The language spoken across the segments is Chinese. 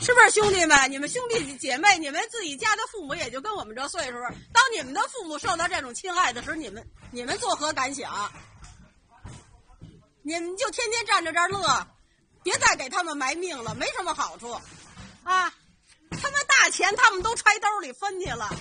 是不是兄弟们？你们兄弟姐妹，你们自己家的父母也就跟我们这岁数。当你们的父母受到这种侵害的时候，你们作何感想？你们就天天站着这儿乐，别再给他们埋命了，没什么好处啊！他们大钱他们都揣兜里分去了。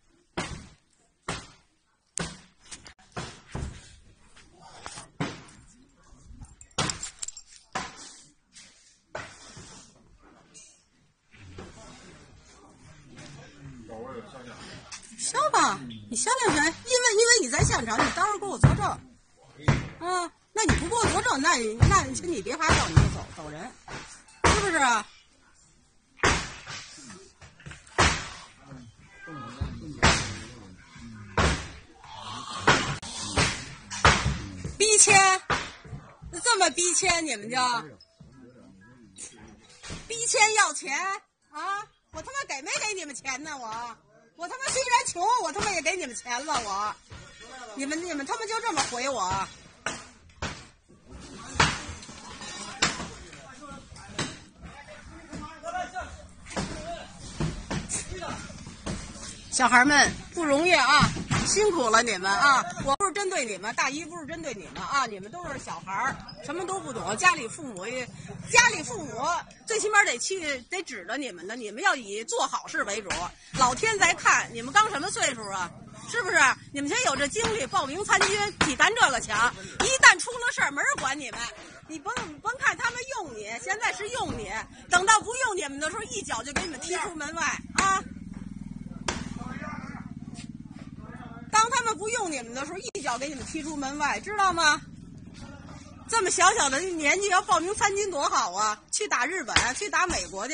消吧，你消消谁？因为你在现场，你当然给我作证。啊，那你不给我作证，那请你别拍照，你就走人，是不是啊？逼迁，这么逼迁，你们就逼迁要钱啊？我他妈给没给你们钱呢？我他妈虽然穷，我他妈也给你们钱了。你们他妈就这么回我？小孩们不容易啊，辛苦了你们啊！我不是针对你们，大姨不是针对你们啊，你们都是小孩，什么都不懂，家里父母最起码得指着你们的，你们要以做好事为主。老天在看，你们刚什么岁数啊？是不是？你们先有这精力报名参军，比咱这个强。一旦出了事儿，没人管你们。你甭看他们用你，现在是用你，等到不用你们的时候，一脚就给你们踢出门外啊！当他们不用你们的时候，一脚给你们踢出门外，知道吗？这么小小的年纪要报名参军多好啊！去打日本，去打美国去。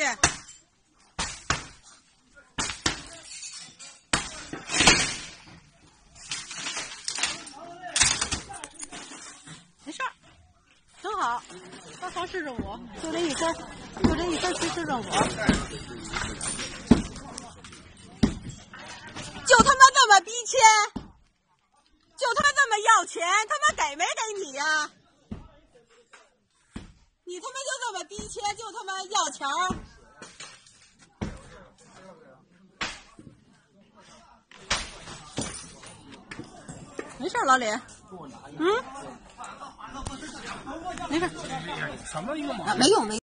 没事儿，挺好。到上市政府，就这一身去市政府。就他妈这么逼迁，就他妈这么要钱，他妈给没给你呀？你他妈就这么逼迁，就他妈要钱儿。没事，老李。没事。什么用啊？没用。